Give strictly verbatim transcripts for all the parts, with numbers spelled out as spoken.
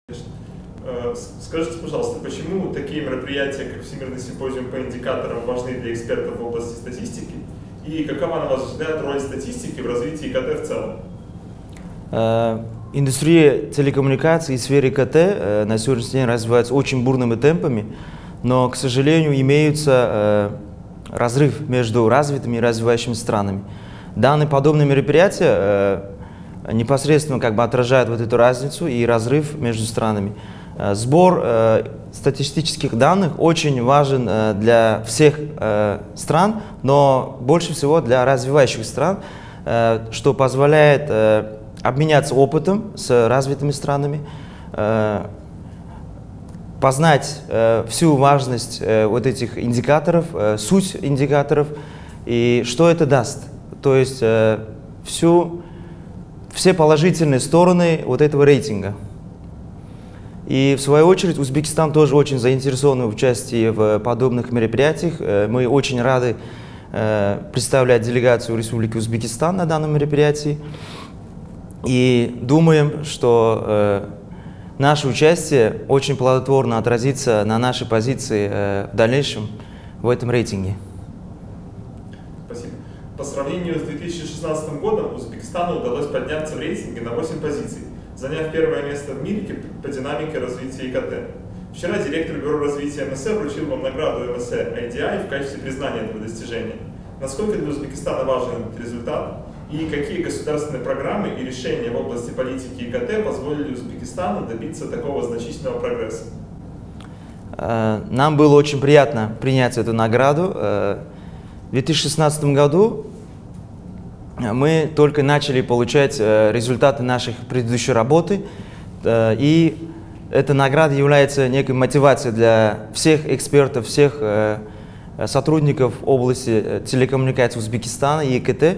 Скажите, пожалуйста, почему такие мероприятия, как Всемирный симпозиум по индикаторам, важны для экспертов в области статистики? И какова, на ваш взгляд, роль статистики в развитии ИКТ в целом? Индустрия телекоммуникаций и сфера ИКТ на сегодняшний день развивается очень бурными темпами, но, к сожалению, имеется разрыв между развитыми и развивающими странами. Данные подобные мероприятия непосредственно как бы отражают вот эту разницу и разрыв между странами. Сбор э, статистических данных очень важен э, для всех э, стран, но больше всего для развивающих стран, э, что позволяет э, обменяться опытом с развитыми странами, э, познать э, всю важность э, вот этих индикаторов, э, суть индикаторов и что это даст. То есть э, всю, все положительные стороны вот этого рейтинга. И в свою очередь Узбекистан тоже очень заинтересован в участии в подобных мероприятиях. Мы очень рады представлять делегацию Республики Узбекистан на данном мероприятии. И думаем, что наше участие очень плодотворно отразится на нашей позиции в дальнейшем в этом рейтинге. Спасибо. По сравнению с две тысячи шестнадцатым годом Узбекистану удалось подняться в рейтинге на восемь позиций, заняв первое место в мире по динамике развития ИКТ. Вчера директор Бюро развития эм эс э вручил вам награду эм эс э ай ди ай в качестве признания этого достижения. Насколько для Узбекистана важен этот результат и какие государственные программы и решения в области политики ИКТ позволили Узбекистану добиться такого значительного прогресса? Нам было очень приятно принять эту награду. В две тысячи шестнадцатом году мы только начали получать результаты нашей предыдущей работы, и эта награда является некой мотивацией для всех экспертов, всех сотрудников области телекоммуникаций Узбекистана и ИКТ.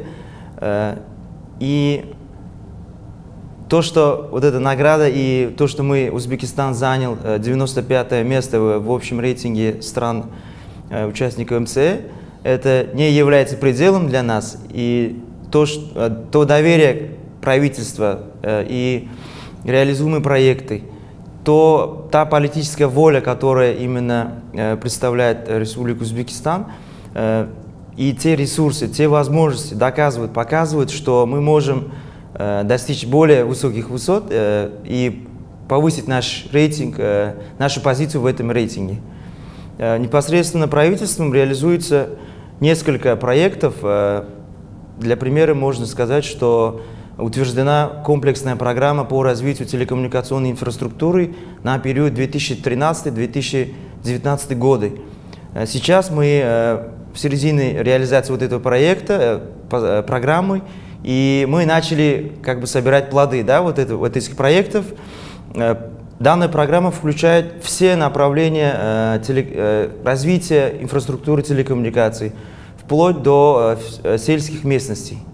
И то, что вот эта награда и то, что мы, Узбекистан занял девяносто пятое место в общем рейтинге стран участников эм эс э, это не является пределом для нас. И То, что, то доверие правительства э, и реализуемые проекты, то та политическая воля, которая именно э, представляет Республику Узбекистан, э, и те ресурсы, те возможности доказывают, показывают, что мы можем э, достичь более высоких высот э, и повысить наш рейтинг, э, нашу позицию в этом рейтинге. Э, непосредственно правительством реализуется несколько проектов. Э, Для примера можно сказать, что утверждена комплексная программа по развитию телекоммуникационной инфраструктуры на период две тысячи тринадцатый — две тысячи девятнадцатый годы. Сейчас мы в середине реализации вот этого проекта, программы, и мы начали как бы собирать плоды, да, вот, это, вот этих проектов. Данная программа включает все направления теле, развития инфраструктуры телекоммуникаций, вплоть до сельских местностей.